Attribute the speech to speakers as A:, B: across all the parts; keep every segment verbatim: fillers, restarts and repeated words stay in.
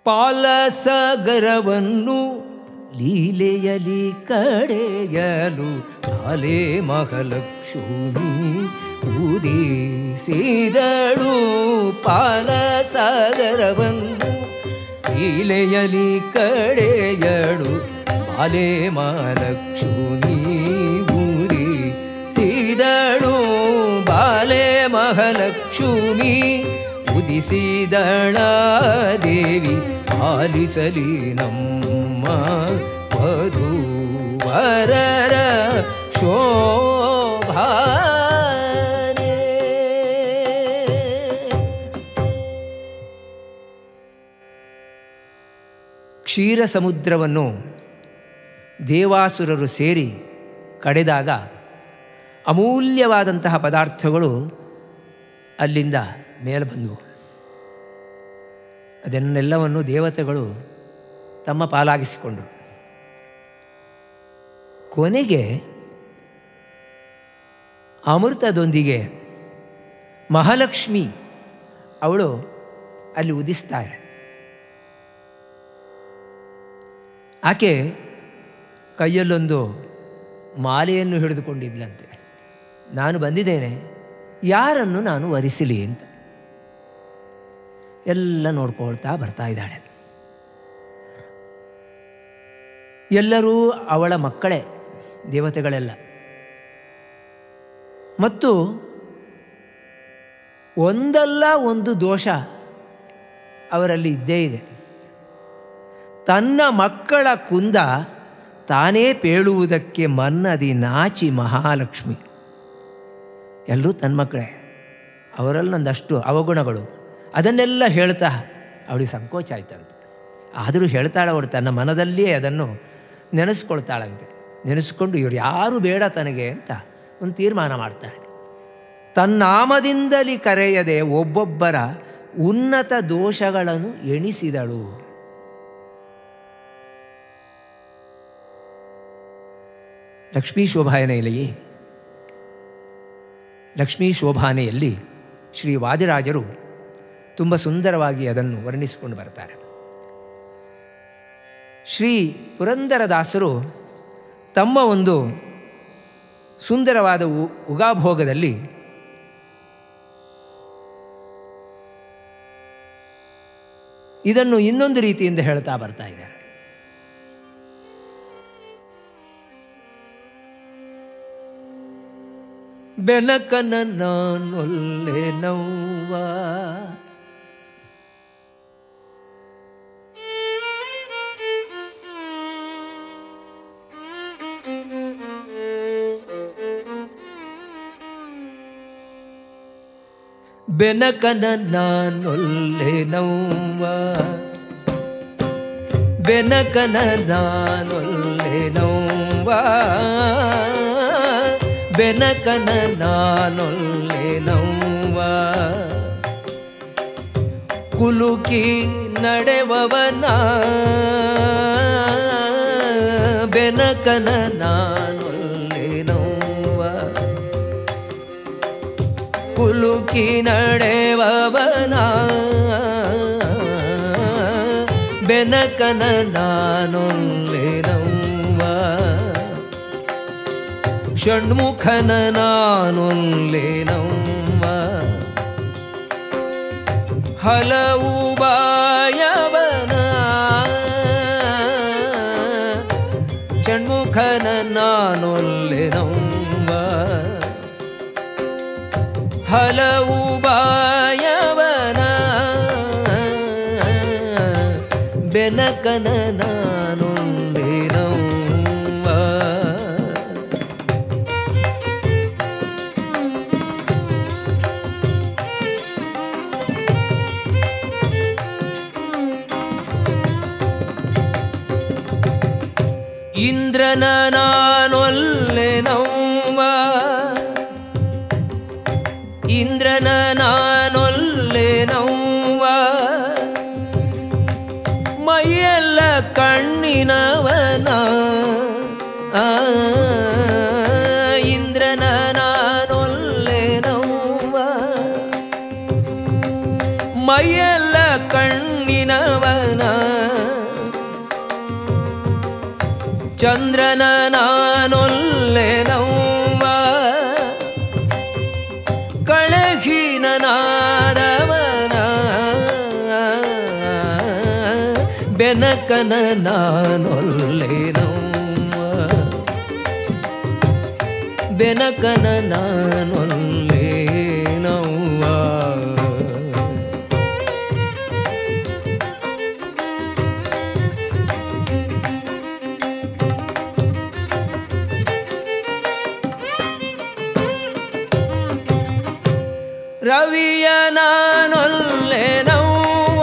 A: ಪಾಲಸಗರವನ್ನು ಲೀಲೆಯಲಿ ಕಡೆಯಲು ತಾಲೆ ಮಹಾಲಕ್ಷ್ಮಿ ಉದಿಸಿದಳು. ಪಾಲಸಗರವನ್ನು ಲೀಲೆಯಲಿ ಕಡೆಯಳು ಬಾಲೆ ಮಹಾಲಕ್ಷ್ಮಿ ಉದಿಸಿದಳು. ಬಾಲೆ ಮಹಾಲಕ್ಷ್ಮಿ ಉದಿಸಿದಳ ದೇವಿ ಪಾಲಿಸಲಿ ನಮ್ಮ ವಧೂವರರ ಶೋಭಾನೆ. ಕ್ಷೀರ ಸಮುದ್ರವನ್ನು ದೇವಾಸುರರು ಸೇರಿ ಕಡೆದಾಗ ಅಮೂಲ್ಯವಾದಂತಹ ಪದಾರ್ಥಗಳು ಅಲ್ಲಿಂದ ಮೇಲೆ ಬಂದವು. ಅದನ್ನೆಲ್ಲವನ್ನು ದೇವತೆಗಳು ತಮ್ಮ ಪಾಲಾಗಿಸಿಕೊಂಡರು. ಕೊನೆಗೆ ಅಮೃತದೊಂದಿಗೆ ಮಹಾಲಕ್ಷ್ಮಿ ಅವಳು ಅಲ್ಲಿ ಉದಿಸ್ತಾಳೆ. ಆಕೆ ಕೈಯಲ್ಲೊಂದು ಮಾಲೆಯನ್ನು ಹಿಡಿದುಕೊಂಡಿದ್ಲಂತೆ. ನಾನು ಬಂದಿದ್ದೇನೆ, ಯಾರನ್ನು ನಾನು ವರಿಸಲಿ ಅಂತ ಎಲ್ಲ ನೋಡ್ಕೊಳ್ತಾ ಬರ್ತಾ ಇದ್ದಾಳೆ. ಎಲ್ಲರೂ ಅವಳ ಮಕ್ಕಳೇ, ದೇವತೆಗಳೆಲ್ಲ. ಮತ್ತು ಒಂದಲ್ಲ ಒಂದು ದೋಷ ಅವರಲ್ಲಿ ಇದ್ದೇ ಇದೆ. ತನ್ನ ಮಕ್ಕಳ ಕುಂದ ತಾನೇ ಪೇಳುವುದಕ್ಕೆ ಮನ್ನದಿ ನಾಚಿ ಮಹಾಲಕ್ಷ್ಮಿ. ಎಲ್ಲರೂ ತನ್ನ ಮಕ್ಕಳೇ, ಅವರಲ್ಲಿ ಒಂದಷ್ಟು ಅವಗುಣಗಳು. ಅದನ್ನೆಲ್ಲ ಹೇಳ್ತಾ ಅವಳಿಗೆ ಸಂಕೋಚ ಆಯ್ತಂತೆ. ಆದರೂ ಹೇಳ್ತಾಳೆ ಅವಳು ತನ್ನ ಮನದಲ್ಲಿಯೇ ಅದನ್ನು ನೆನೆಸ್ಕೊಳ್ತಾಳಂತೆ. ನೆನೆಸ್ಕೊಂಡು ಇವರು ಯಾರು ಬೇಡ ತನಗೆ ಅಂತ ಒಂದು ತೀರ್ಮಾನ ಮಾಡ್ತಾಳೆ. ತನ್ನಾಮದಿಂದಲೇ ಕರೆಯದೆ ಒಬ್ಬೊಬ್ಬರ ಉನ್ನತ ದೋಷಗಳನ್ನು ಎಣಿಸಿದಳು. ಲಕ್ಷ್ಮೀ ಶೋಭಾಯನೆಯಲ್ಲಿ ಲಕ್ಷ್ಮೀ ಶೋಭಾನೆಯಲ್ಲಿ ಶ್ರೀ ವಾದಿರಾಜರು ತುಂಬ ಸುಂದರವಾಗಿ ಅದನ್ನು ವರ್ಣಿಸಿಕೊಂಡು ಬರ್ತಾರೆ. ಶ್ರೀ ಪುರಂದರದಾಸರು ತಮ್ಮ ಒಂದು ಸುಂದರವಾದ ಉಗಾಭೋಗದಲ್ಲಿ ಇದನ್ನು ಇನ್ನೊಂದು ರೀತಿಯಿಂದ ಹೇಳ್ತಾ ಬರ್ತಾ ಇದ್ದಾರೆ. ಬೆನಕನ ನಾನೊಲ್ಲೆ ನವ್ವ ಬೆನಕನ ನಾನೊಲ್ಲೆ ನವ್ವ ಬೆನಕನ ನಾನೊಲ್ಲೆ ನವ್ವ ಬೆನಕನ ನಾನೊಲ್ಲೆ ನವ್ವ ಕುಲುಕಿ ನಡೆವವನ ಬೆನಕನ ನಾನೊಲ್ಲೆ ನವ್ವ ಕುಲುಕಿ ನಡೆವವನ ಬೆನಕನ ನಾನೊಲ್ಲೆ ನವ್ವ ಷಣ್ಮುಖನ ನಾನೊಲ್ಲೆ ನವ್ವ ಹಲವು ಬಾಯವನ ಷಣ್ಮುಖನ ನಾನೊಲ್ಲೆ ನವ್ವ ಹಲವು ಬಾಯವನ ಬೆನಕನ ನಾನೊಲ್ಲೆ ನವ್ವ ಇಂದ್ರನ ನಾನೊಲ್ಲೆ ನವ್ವ ಇಂದ್ರನ ನಾನೊಲ್ಲೆ ನವ್ವ ಮೈಯೆಲ್ಲ ಕಣ್ಣಿನವನ ಇಂದ್ರನ ನಾನೊಲ್ಲೆ ನವ್ವ ಮೈಯೆಲ್ಲ ಕಣ್ಣಿನವನ ಚಂದ್ರನ ನಾನೊಲ್ಲೆನವ್ವ ಕಳಹಿನ ನಾದವನ ಬೆನಕನ ನಾನೊಲ್ಲೆನವ್ವ ಬೆನಕನ ನಾನೊಲ್ಲೆನವ್ವ ರವಿಯ ನಾನೊಲ್ಲೆನವ್ವ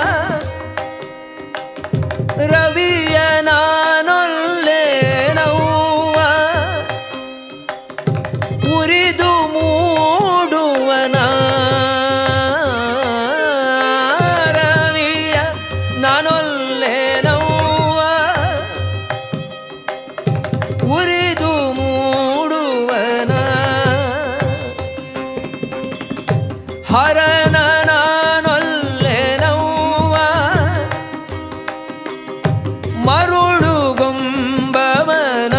A: ರವಿಯ ನಾನೊಲ್ಲೆನವ್ವ ಉರಿದು ಮೂಡುವನ ರವಿಯ ನಾನೊಲ್ಲೆನವ್ವ ಉರಿದು ಮೂಡುವನ ಹರನ ನಾನೊಲ್ಲೆನವ್ವ ಮರುಳುಗೊಂಬವನ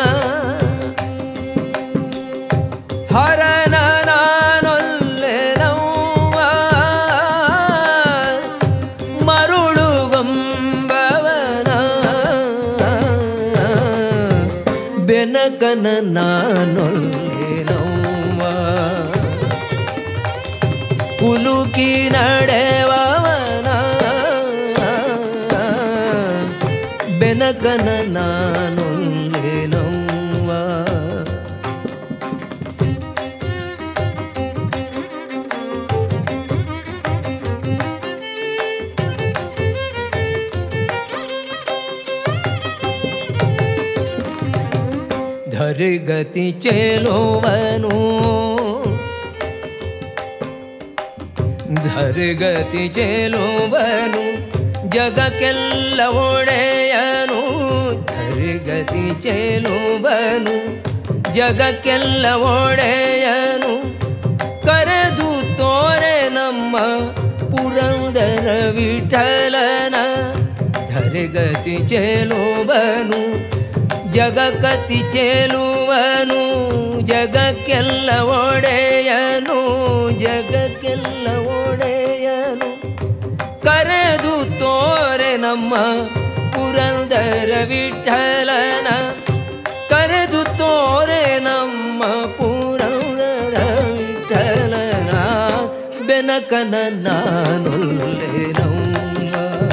A: ಹರನ ನಾನೊಲ್ಲೆನವ್ವ ಮರುಳುಗೊಂಬವನ ಬೆನಕನ ನಾನೊಲ್ಲೆನವ್ವ ಕುಲುಕಿ ನಡೆವವನ ಬೆನಕನ ನಾನೊಲ್ಲೆನವ್ವ ಧರಿಗತಿ ಚೆಲುವನು ಧರಿಗತಿ ಚೆಲುವನು ಜಗಕ್ಕೆಲ್ಲ ಒಡೆಯನು ಧರಿಗತಿ ಚೆಲುವನು ಜಗಕ್ಕೆಲ್ಲ ಒಡೆಯನು ಕರೆದು ತೋರೆ ನಮ್ಮ ಪುರಂದರ ವಿಠಲನ ಧರಿಗತಿ ಚೆಲುವನು ಜಗಕತಿ ಚೆಲುವನು ಜಗಕ್ಕೆಲ್ಲ ಒಡೆಯನು ಜಗಕ್ಕೆಲ್ಲ ಒಡೆಯನು ಕರೆದು ತೋರೆ ನಮ್ಮ ಪುರಂದರ ವಿಠಲನ ಕರೆದು ತೋರೆ ನಮ್ಮ ಪುರಂದರ ವಿಠಲನ ಬೆನಕನ ನಾನೊಲ್ಲೆನವ್ವ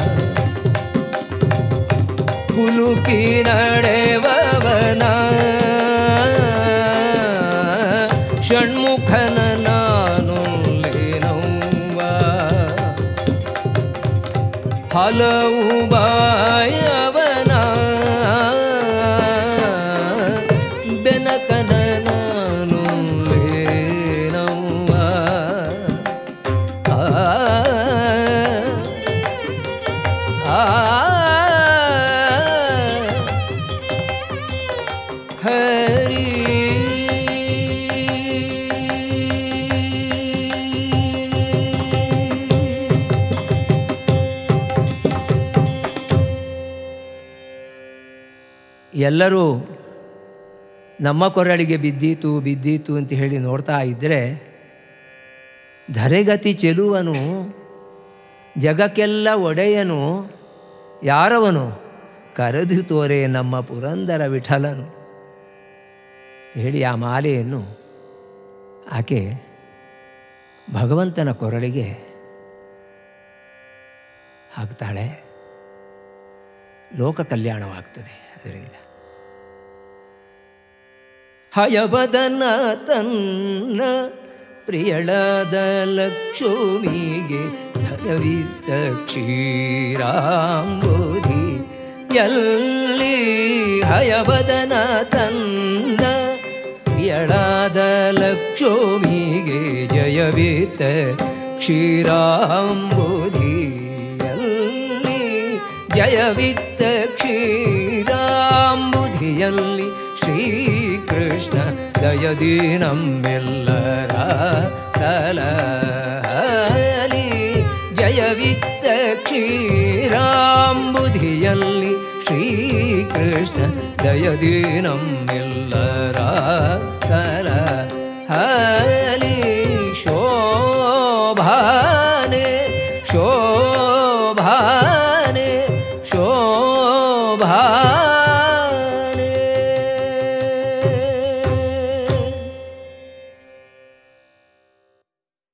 A: ಕುಲುಕಿ ನಡೆವವನ ಷಣ್ಮುಖನ ನಾನೊಲ್ಲೆನವ್ವ ಹಲವು ಬಾಯವನ ಬೆನಕನ ನಾನೊಲ್ಲೆನವ್ವ ಆ ಆ ಹರಿ ಎಲ್ಲರೂ ನಮ್ಮ ಕೊರಳಿಗೆ ಬಿದ್ದೀತು ಬಿದ್ದೀತು ಅಂತ ಹೇಳಿ ನೋಡ್ತಾ ಇದ್ದರೆ ಧರೆಗತಿ ಚೆಲುವನು ಜಗಕ್ಕೆಲ್ಲ ಒಡೆಯನು ಯಾರವನು ಕರೆದು ತೋರೆ ನಮ್ಮ ಪುರಂದರ ವಿಠಲನು ಹೇಳಿ ಆ ಮಾಲೆಯನ್ನು ಆಕೆ ಭಗವಂತನ ಕೊರಳಿಗೆ ಹಾಕ್ತಾಳೆ. ಲೋಕ ಕಲ್ಯಾಣವಾಗ್ತದೆ ಅದರಿಂದ. ಹಯವದನ ತನ್ನ ಪ್ರಿಯಳಾದ ಲಕ್ಷ್ಮಿಗೆ ಧರವಿದ್ದ ಕ್ಷೀರಾಂಬುಧಿ ಎಲ್ಲಿ ಹಯವದನ ತನ್ನ ಪ್ರಿಯಳಾದ ಲಕ್ಷ್ಮಿಗೆ ಜಯವಿದ್ದ ಕ್ಷೀರಾಂಬುಧಿಯಲ್ಲಿ ಜಯವಿದ್ದ ಕ್ಷೀರಾಂಬುಧಿಯಲ್ಲಿ ಶ್ರೀಕೃಷ್ಣ ದಯದಿ ನಮ್ಮೆಲ್ಲರ ಸಲಹಲಿ ಜಯವಿದ್ದ ಕ್ಷೀರಾಂಬುಧಿಯಲ್ಲಿ ಶ್ರೀಕೃಷ್ಣ ದಯದೀನಂ ಎಲ್ಲರ ಸಲ ಹಲಿ ಶೋಭಾ